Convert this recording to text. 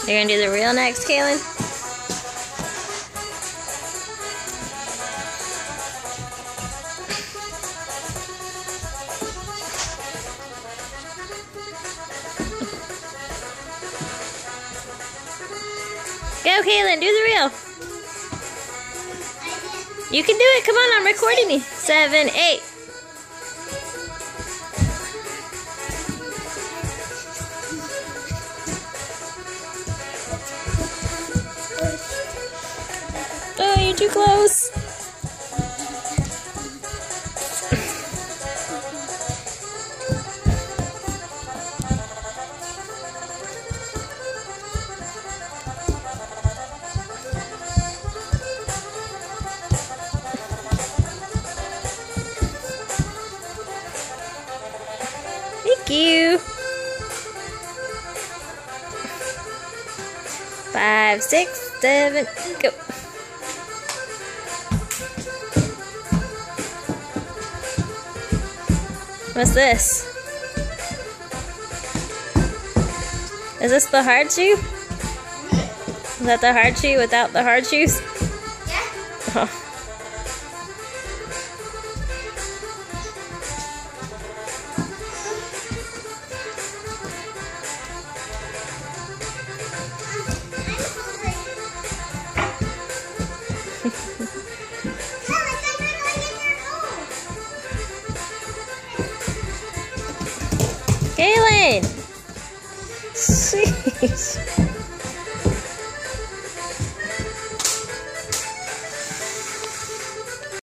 You're gonna do the reel next, Kaelen? Go, Kaelen, do the reel. You can do it. Come on, I'm recording you. 7, 8. Oh, you're too close. Thank you. 5, 6, 7, go. What's this? Is this the hard shoe? Is that the hard shoe without the hard shoes? Yeah. Oh. Kaelen! Jeez.